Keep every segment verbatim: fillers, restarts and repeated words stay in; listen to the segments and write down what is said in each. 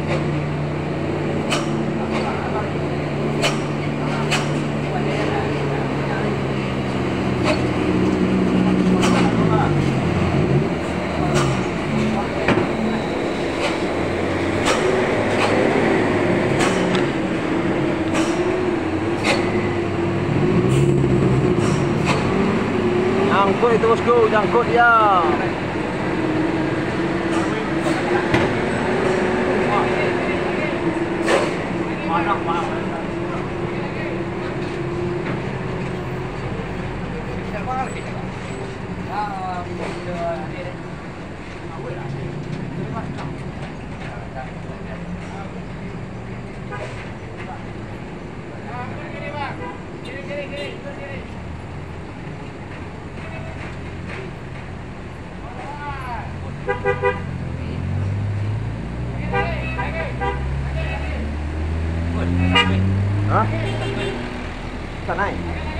Jangkut itu bosku, jangkut ya. Hah? Tak naik?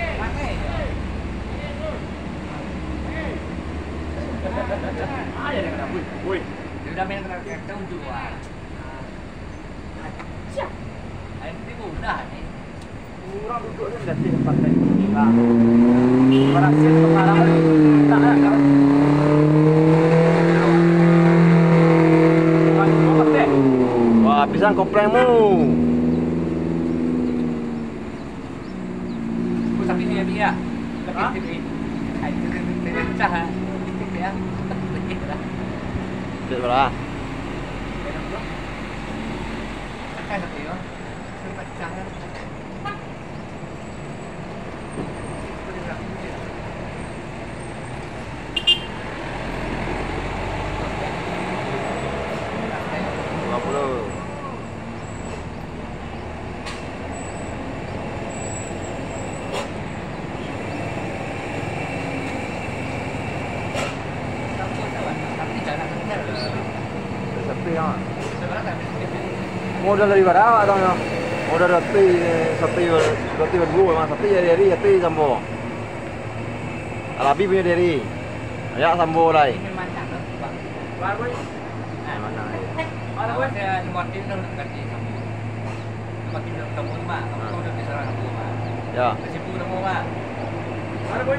Ada yang kena, woi. Dia dah main kena kereta untuk buat. Siap. Nanti mudah ni. Orang duduk ni dah tempat tadi. Lah. Barang set kepala tak ada kan. Wah, pisang koplengmu. Tapi dia dia. Tapi dia. Hai, dia pecah. Dia. Cek berapa? Kan tapi yo. Pecah. dua puluh. Modal dari berapa tau ya? Modal roti, roti roti berdua, mas roti dari roti sambo. Alabi punya dari, ya sambo lagi. Baru. Mana? Mana buat saya makin dah ganti sambo. Makin dah kamu mah, kamu dah bisa sambo mah. Ya. Kesipu sambo mah. Mana boy?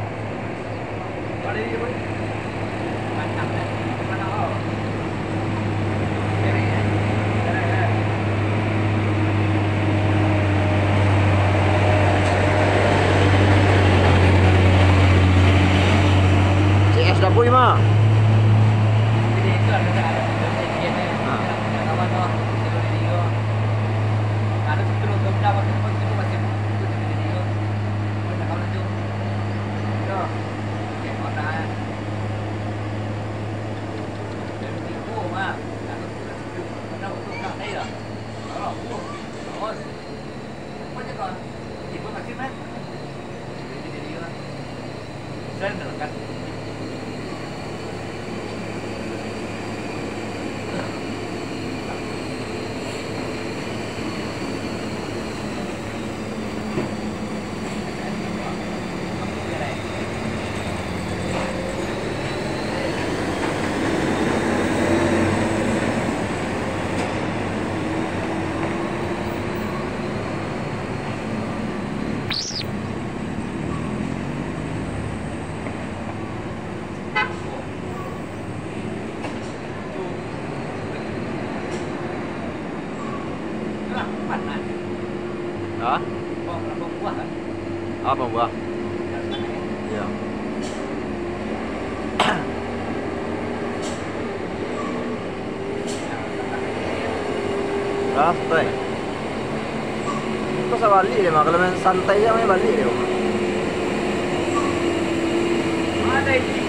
Mana dia boy? Mantap dah. Mana oh? Dapur mah. Jadi itu ada ada dia ni. Kawan tu, dia. Ada terus kerja waktu tu tu masih tu dia. Mana kawan tu? Yo. Okey, mana? Jadi tu mah. Mana tu kat ni lah. Oh, oh. Macam tu. Ibu masih mana? Jadi dia. Saya nak kat Hah? Apa buah kan? Apa buah? Ya. Santai. Kau saya balik dia mah. Kalau main santai je main balik dia. Ada